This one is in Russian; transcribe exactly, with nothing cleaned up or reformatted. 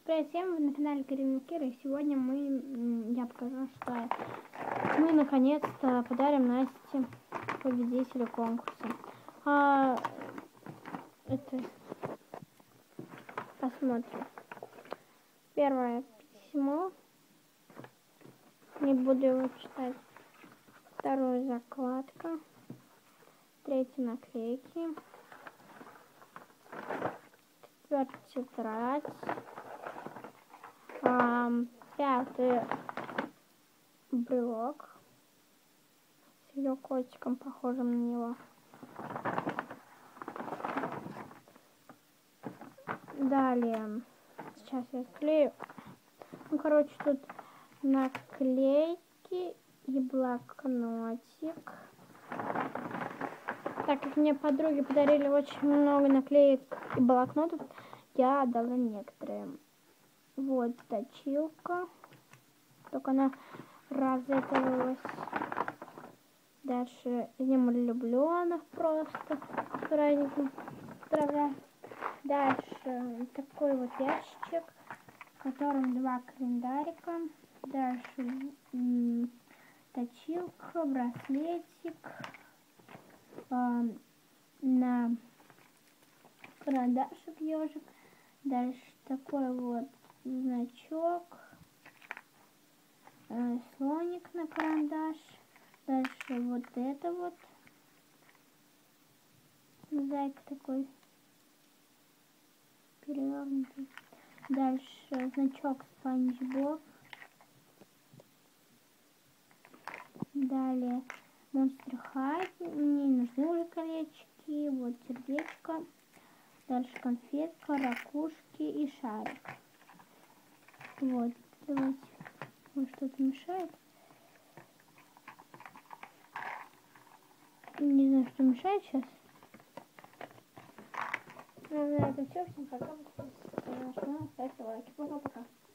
Привет всем, вы на канале Карина Кира, и сегодня мы, я покажу, что мы наконец-то подарим Насте, победителю конкурса. А, это, посмотрим. Первое письмо, не буду его читать. Второе закладка. Третье наклейки. Четвертое тетрадь. А, пятый брелок с ее котиком, похожим на него. Далее, сейчас я склею. Ну, короче, тут наклейки и блокнотик. Так как мне подруги подарили очень много наклеек и блокнотов, я отдала некоторые. Вот точилка, только она разыгрывалась. Дальше с днем влюбленных просто с праздником поздравляю. Дальше такой вот ящичек, в котором два календарика. Дальше м, точилка, браслетик, э, на карандашик ежик. Дальше такой вот значок, э, слоник на карандаш. Дальше вот это вот зайка такой перевернутый. Дальше значок Спанч Боб. Далее Monster High. Мне нужны уже колечки. Вот сердечко. Дальше конфетка, ракушки и шарик. Вот, давайте. Может, что-то мешает? Не знаю, что мешает сейчас. Ну, на этом все. Всем пока. Ставьте лайки. Пока-пока.